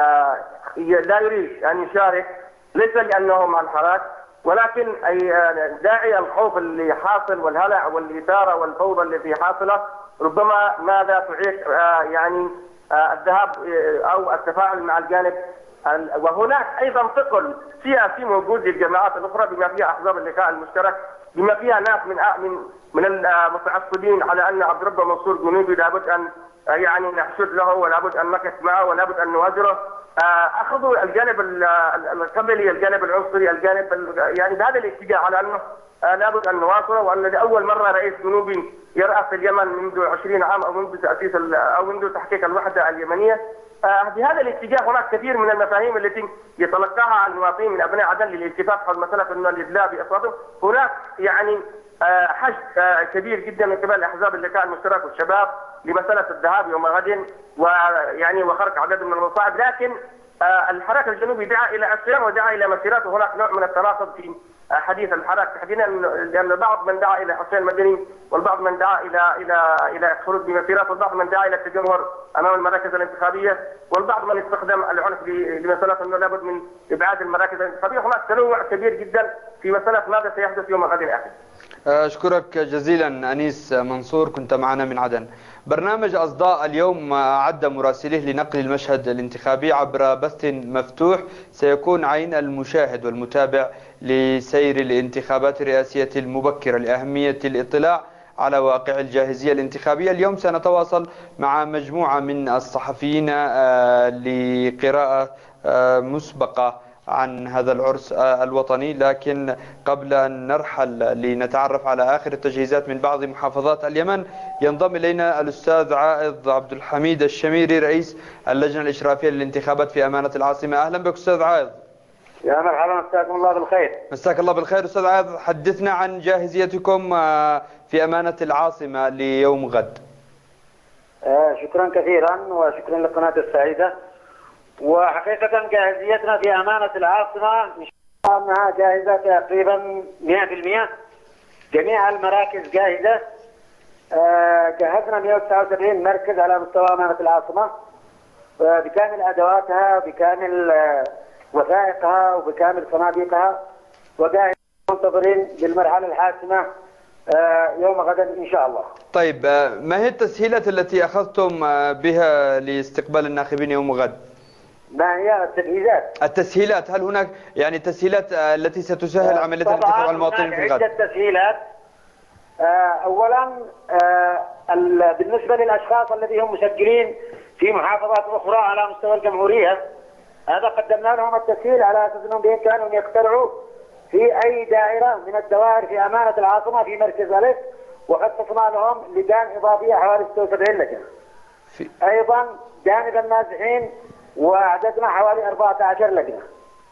لا يريد أن يشارك، ليس لأنه مع الحراك، ولكن داعي الخوف اللي حاصل والهلع والإثارة والفوضى التي حاصلة ربما ماذا تعيق يعني الذهاب أو التفاعل مع الجانب. وهناك أيضا ثقل سياسي موجود للجماعات الأخرى بما فيها أحزاب اللقاء المشترك، بما فيها ناس من المتعصبين على أن عبد ربه منصور جنوبي لابد أن يعني نحشد له ولابد أن نقف معه ولابد أن نواجهه. أخذوا الجانب القبلي، الجانب العنصري، الجانب يعني بهذا الاتجاه على أنه لابد أن نواصله، وأن لأول مرة رئيس جنوبي يرأس اليمن منذ 20 عام أو منذ تأسيس أو منذ تحقيق الوحدة اليمنية. بهذا الاتجاه هناك كثير من المفاهيم التي يتلقاها المواطنين من أبناء عدن للالتفاف حول مسألة أن الإدلاء بأصواتهم. هناك يعني حشد كبير جدا من قبل أحزاب اللقاء المشترك والشباب لمسألة الذهاب يوم غد ويعني وخرق عدد من المصاعب، لكن الحراك الجنوبي دعا الى عصيان ودعا الى مسيرات، وهناك نوع من التناقض في حديث الحراك تحديدا، لان بعض من دعا الى عصيان مدني والبعض من دعا الى خروج بمسيرات، والبعض من دعا الى التجمهر امام المراكز الانتخابيه، والبعض من استخدم العنف لمساله انه لابد من ابعاد المراكز الانتخابيه. هناك تنوع كبير جدا في مساله ماذا سيحدث يوم غد الاخر. أشكرك جزيلا أنيس منصور، كنت معنا من عدن. برنامج أصداء اليوم أعد مراسليه لنقل المشهد الانتخابي عبر بث مفتوح سيكون عين المشاهد والمتابع لسير الانتخابات الرئاسية المبكرة. لأهمية الاطلاع على واقع الجاهزية الانتخابية اليوم سنتواصل مع مجموعة من الصحفيين لقراءة مسبقة عن هذا العرس الوطني، لكن قبل أن نرحل لنتعرف على آخر التجهيزات من بعض محافظات اليمن ينضم إلينا الأستاذ عائض عبد الحميد الشميري رئيس اللجنة الإشرافية للانتخابات في أمانة العاصمة. أهلا بك أستاذ عائض. يا مرحبا، مساكم الله بالخير. مساك الله بالخير. أستاذ عائض، حدثنا عن جاهزيتكم في أمانة العاصمة ليوم غد. شكرا كثيرا وشكرا لقناة السعيدة. وحقيقة جاهزيتنا في أمانة العاصمة إن شاء الله أنها جاهزة تقريبا 100%. جميع المراكز جاهزة. جهزنا 179 مركز على مستوى أمانة العاصمة بكامل أدواتها، بكامل وثائقها وبكامل صناديقها، وجاهزين منتظرين بالمرحلة الحاسمة يوم غدا إن شاء الله. طيب، ما هي التسهيلات التي أخذتم بها لاستقبال الناخبين يوم غد؟ ما هي التجهيزات؟ التسهيلات، هل هناك يعني تسهيلات التي ستسهل عملية الانتخاب على المواطنين في الغد؟ عدة تسهيلات. أولا بالنسبة للأشخاص الذين هم مسجلين في محافظات أخرى على مستوى الجمهورية، هذا قدمنا لهم التسهيل على أساس أنهم بإمكانهم يقترعوا في أي دائرة من الدوائر في أمانة العاصمة في مركز ألف، وخصصنا لهم لجان إضافية حوالي 76 لجنة. أيضا جانب النازحين وعددنا حوالي 14 لجنة.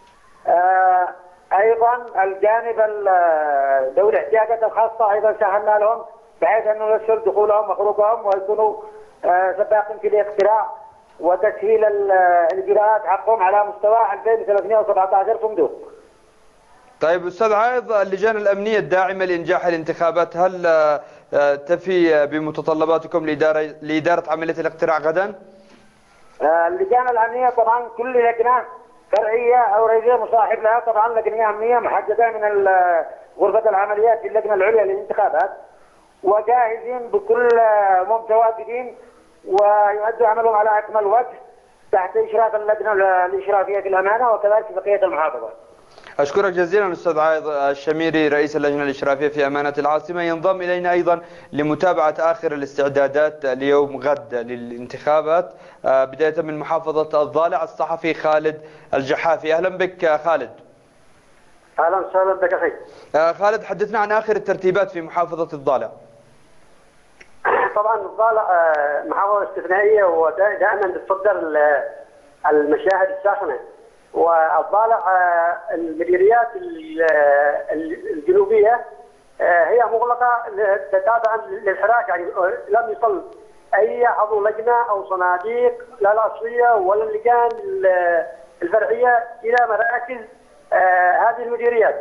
أيضا الجانب ذوي الاحتياجات الخاصة أيضا سهلنا لهم بحيث أنه يسهل دخولهم وخروجهم ويكونوا سباقين في الاقتراع وتسهيل الإجراءات حقهم على مستوى 2317 صندوق. طيب أستاذ عائض، اللجان الأمنية الداعمة لإنجاح الانتخابات هل تفي بمتطلباتكم لإدارة عملية الاقتراع غدا؟ اللجان الأمنية طبعا كل لجنة فرعية أو رئيسية مصاحب لها طبعا لجنة أمنية محددة من غرفة العمليات في اللجنة العليا للانتخابات، وجاهزين بكل متواجدين ويؤدوا عملهم على أكمل وجه تحت إشراف اللجنة الإشرافية في الأمانة وكذلك في بقية المحافظات. أشكرك جزيلا أستاذ عائض الشميري رئيس اللجنة الإشرافية في أمانة العاصمة. ينضم إلينا أيضا لمتابعة آخر الاستعدادات ليوم غد للانتخابات بداية من محافظة الضالع الصحفي خالد الجحافي. أهلا بك خالد. أهلا وسهلا بك أخي. خالد، حدثنا عن آخر الترتيبات في محافظة الضالع. طبعا الضالع محافظة استثنائية ودائما تتصدر المشاهد الساخنة، والضالع المديريات الجنوبية هي مغلقة تتابعا للحراك، يعني لم يصل أي عضو لجنة أو صناديق لا الأصلية ولا اللجان الفرعية إلى مراكز هذه المديريات.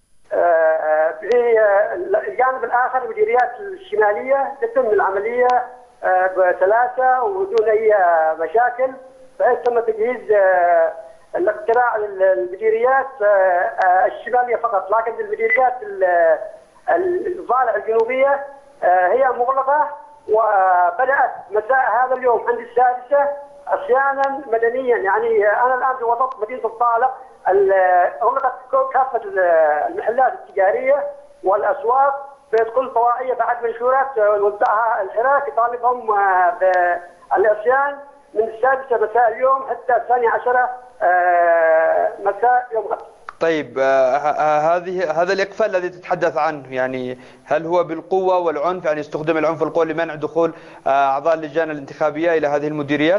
في الجانب الآخر المديريات الشمالية تتم العملية بسلاسة وبدون أي مشاكل، بحيث تم تجهيز الاقتراع للمديريات الشمالية فقط، لكن المديريات الضالع الجنوبية هي مغلقة، وبدأت مساء هذا اليوم عند 6 عصيانا مدنيا. يعني أنا الآن في وسط مدينة الضالع أغلقت كافة المحلات التجارية والأسواق بكل طوائية بعد منشورات وزعها الحراك يطالبهم بالعصيان من 6 مساء اليوم حتى 12 مساء يوم غد. طيب، هذا الإقفال الذي تتحدث عنه يعني هل هو بالقوة والعنف، يعني استخدم العنف والقوة لمنع دخول أعضاء اللجان الانتخابية إلى هذه المديريات؟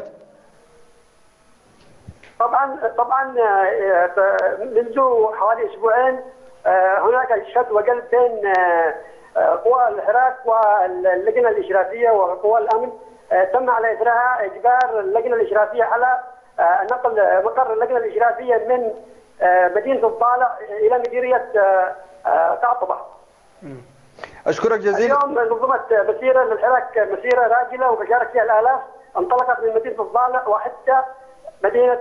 طبعا منذ حوالي أسبوعين هناك شد وجذب بين قوى الحراك واللجنة الإشرافية وقوى الأمن. تم على إثرها إجبار اللجنة الإشرافية على نقل مقر اللجنة الإشرافية من مدينة الضالع إلى مديرية قعطبة. أشكرك جزيلا. اليوم نظمت مسيرة للحراك، مسيرة راجلة وبشارك فيها الآلاف، انطلقت من مدينة الضالع وحتى مدينة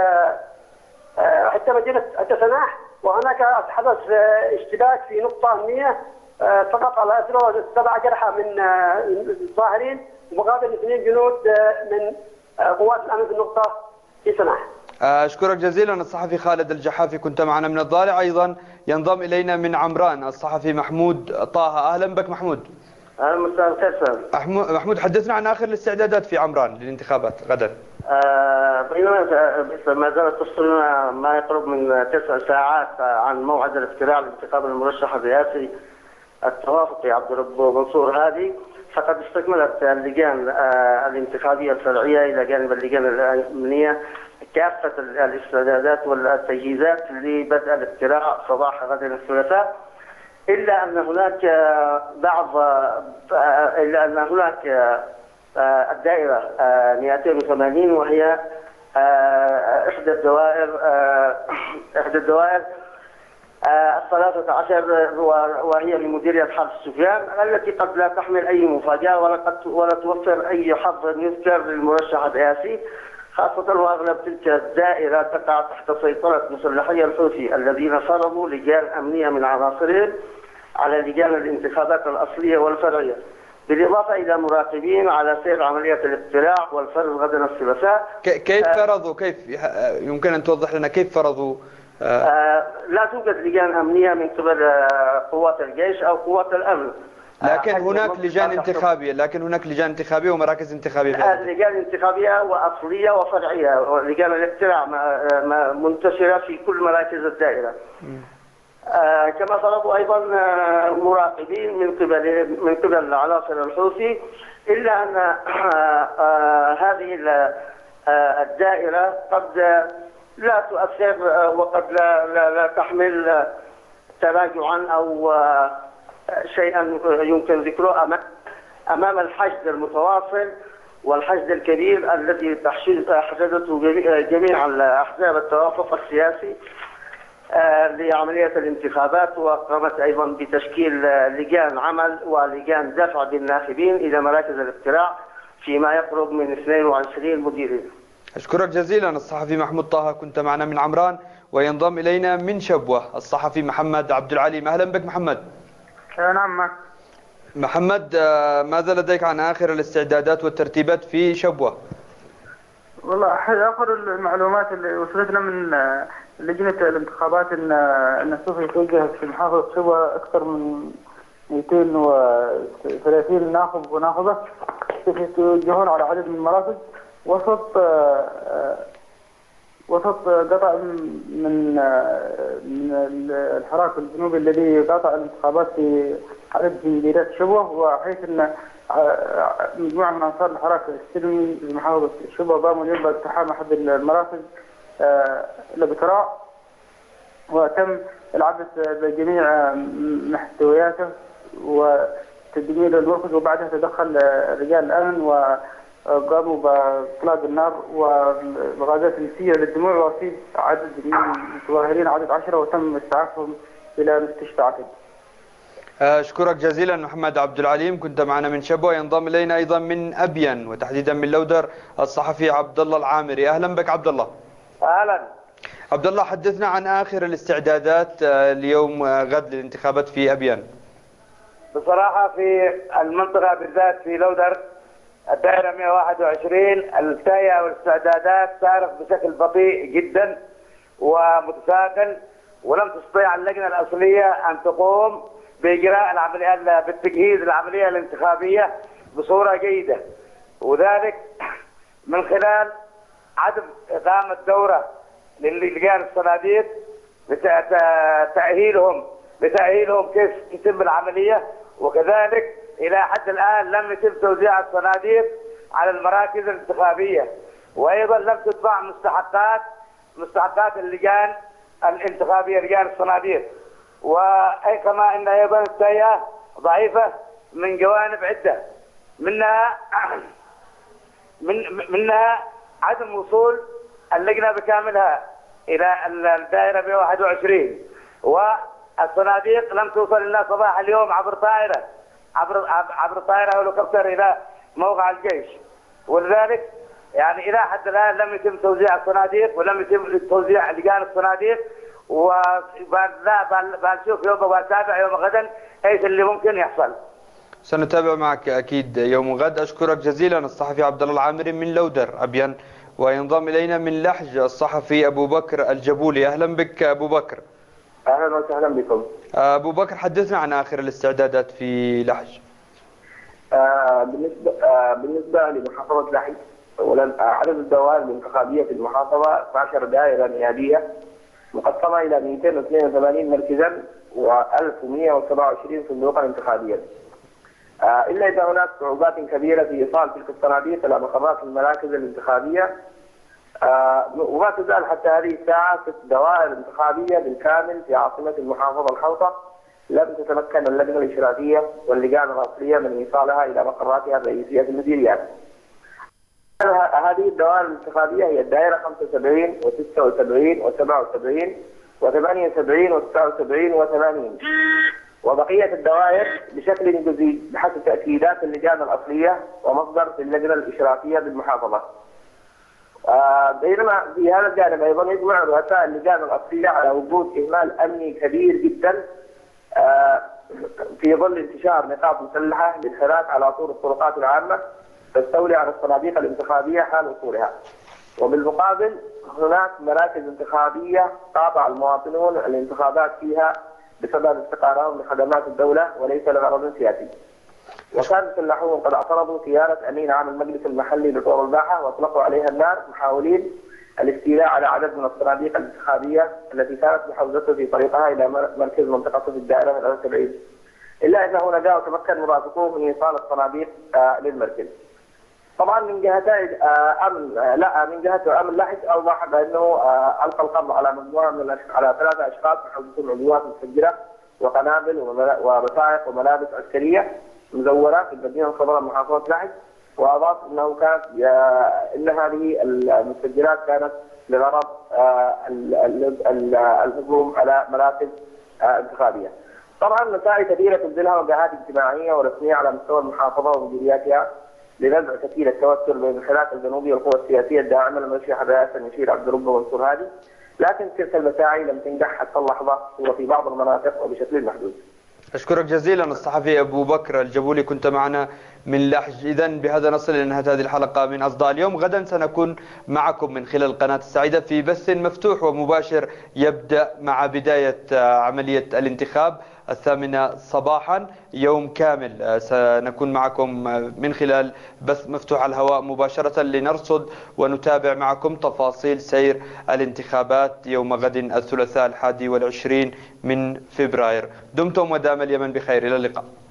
سناح، وهناك حدث اشتباك في نقطة أمنية سقط على أثره 7 جرحى من الظاهرين ومقابل 2 جنود من قوات الأمن في النقطة في سناح. أشكرك جزيلا الصحفي خالد الجحافي، كنت معنا من الضالع. أيضا ينضم إلينا من عمران الصحفي محمود طه. أهلا بك محمود. أهلا وسهلا. محمود، حدثنا عن آخر الاستعدادات في عمران للانتخابات غدا. بينما ما زالت تفصلنا ما يقرب من 9 ساعات عن موعد الاقتراع لانتخاب المرشح الرئاسي التوافقي عبد الرب منصور هادي، فقد استكملت اللجان الانتخابية الفرعية إلى جانب اللجان الأمنية كافة الاستعدادات والتجهيزات لبدء الاقتراع صباح غد الثلاثاء، إلا أن هناك الدائرة 280 وهي إحدى الدوائر 13 وهي لمديرية حرس سفيان، التي قد لا تحمل أي مفاجأة ولا توفر أي حظ يذكر للمرشح الرئاسي، خاصة وأغلب تلك الدائرة تقع تحت سيطرة مسلحي الحوثي الذين فرضوا لجان أمنية من عناصرهم على لجان الانتخابات الأصلية والفرعية، بالإضافة إلى مراقبين على سير عملية الاقتراع والفرز غدا الثلاثاء. كيف فرضوا؟ كيف يمكن أن توضح لنا كيف فرضوا؟ لا توجد لجان أمنية من قبل قوات الجيش أو قوات الأمن، لكن هناك لجان انتخابية ومراكز انتخابية. لجان انتخابية وأصلية وفرعية، لجان الاقتراع منتشرة في كل مراكز الدائرة. كما فرضوا أيضا مراقبين من قبل عناصر الحوثي، إلا أن هذه الدائرة قد لا تؤثر وقد لا تحمل تراجعا أو شيئا يمكن ذكره أمام الحشد المتواصل والحشد الكبير الذي حشدته جميع الأحزاب التوافق السياسي لعملية الانتخابات، وقامت أيضا بتشكيل لجان عمل ولجان دفع بالناخبين إلى مراكز الاقتراع فيما يقرب من 22 مديرين. أشكرك جزيلا الصحفي محمود طه، كنت معنا من عمران. وينضم إلينا من شبوة الصحفي محمد عبد العليم. أهلا بك محمد. نعم محمد، ماذا لديك عن آخر الاستعدادات والترتيبات في شبوة؟ والله آخر المعلومات اللي وصلتنا من لجنة الانتخابات أن سوف يتوجه في محافظة شبوة أكثر من 230 ناخب وناخبة سوف يتوجهون على عدد من المراكز وسط قطع من الحراك الجنوبي الذي قاطع الانتخابات في عدد من مديريات شبوة، وحيث أن مجموعة من أنصار الحراك السلمي في محافظة شبوة قاموا اليوم باقتحام أحد المراكز الاقتراع، وتم العبث بجميع محتوياته وتدمير المركز، وبعدها تدخل رجال الأمن وقاموا بإطلاق النار والغازات النسية للدموع وأصيب عدد من المتظاهرين عدد 10 وتم استعافهم إلى مستشفى عتب. أشكرك جزيلا محمد عبد العليم، كنت معنا من شبوة. ينضم إلينا أيضا من أبين وتحديدا من لودر الصحفي عبد الله العامري. أهلا بك عبد الله. أهلا عبد الله، حدثنا عن آخر الاستعدادات اليوم غد للانتخابات في أبين. بصراحة في المنطقة بالذات في لودر الدائرة 121 التهيئة والاستعدادات سارت بشكل بطيء جدا ومتساقل، ولم تستطيع اللجنة الأصلية أن تقوم بإجراء العملية بالتجهيز العملية الانتخابية بصورة جيدة، وذلك من خلال عدم إقامة دورة للجان الصناديق لتأهيلهم كيف تتم العملية، وكذلك إلى حد الآن لم يتم توزيع الصناديق على المراكز الانتخابية، وأيضا لم تدفع مستحقات اللجان الانتخابية لجان الصناديق، وكما أن أيضا التهيئة ضعيفة من جوانب عدة، منها عدم وصول اللجنة بكاملها إلى الدائرة ب 21 والصناديق لم توصل إلا صباح اليوم عبر طائرة هليكوبتر إلى موقع الجيش، ولذلك يعني إلى حد الآن لم يتم توزيع الصناديق ولم يتم توزيع لجان الصناديق، وبنشوف يوم وبنتابع يوم غدا ايش اللي ممكن يحصل. سنتابع معك أكيد يوم غد. أشكرك جزيلا الصحفي عبد الله العامري من لودر أبين، وينضم إلينا من لحج الصحفي أبو بكر الجبولي. أهلا بك أبو بكر. أهلا وسهلا بكم. أبو بكر، حدثنا عن آخر الاستعدادات في لحج. بالنسبة لمحافظة لحج، أولا عدد الدوائر الانتخابية في المحافظة 12 دائرة نيابية مقسمة إلى 282 مركزا و1127 صندوقا انتخابيا. إلا إذا هناك صعوبات كبيرة في إيصال تلك الصناديق إلى مقرات المراكز الانتخابية، وما تزال حتى هذه الساعة 6 دوائر انتخابية بالكامل في عاصمة المحافظة الحوطة لم تتمكن اللجنة الإشرافية واللجان الأصلية من إيصالها إلى مقراتها الرئيسية في المديريات. هذه الدوائر الانتخابية هي الدائرة 75 و76 و77 و78 و79 و80، وبقية الدوائر بشكل جزئي بحسب تأكيدات اللجان الأصلية ومصدر في اللجنة الإشرافية بالمحافظة. بينما في هذا الجانب أيضا يجمع رؤساء اللجان الأصلية على وجود إهمال أمني كبير جدا في ظل انتشار نقاط مسلحة للحراك على طول الطرقات العامة تستولي على الصناديق الانتخابية حال وصولها. وبالمقابل هناك مراكز انتخابية قاطع المواطنون الانتخابات فيها بسبب استقرارهم لخدمات الدولة وليس لغرض سياسي. وكان المسلحون قد اعترضوا سيارة أمين عام المجلس المحلي لطور الباحة واطلقوا عليها النار محاولين الاستيلاء على عدد من الصناديق الانتخابية التي كانت محوزته في طريقها إلى مركز منطقة في الدائرة 73. إلا أنه نجا وتمكن مرافقوه من إيصال الصناديق للمركز. طبعا من جهتي من جهة أمن لحج أوضح بأنه ألقى القبض على مجموعة من على 3 أشخاص محوزتهم عبوات مسجلة وقنابل وبسائق وملابس عسكرية مزورة في المدينة الخضراء محافظة لحج، وأضاف أنه كانت إن هذه المسجلات كانت لغرض الهجوم على مراكز انتخابية. طبعا مساعي كثيرة تبذلها وجهات اجتماعية ورسمية على مستوى المحافظة ومديرياتها لنزع كثير التوتر بين الحراك الجنوبي والقوى السياسية الداعمة لمرشح الرئاسة المشير عبد الرب منصور هادي، لكن تلك المساعي لم تنجح حتى اللحظة وفي بعض المناطق وبشكل محدود. أشكرك جزيلا الصحفي أبو بكر الجبولي، كنت معنا من لحج. إذن بهذا نصل إلى نهاية هذه الحلقة من أصداء اليوم. غدا سنكون معكم من خلال قناة السعيدة في بث مفتوح ومباشر يبدأ مع بداية عملية الانتخاب 8 صباحا يوم كامل. سنكون معكم من خلال بث مفتوح على الهواء مباشرة لنرصد ونتابع معكم تفاصيل سير الانتخابات يوم غد الثلاثاء 21 من فبراير. دمتم ودام اليمن بخير. إلى اللقاء.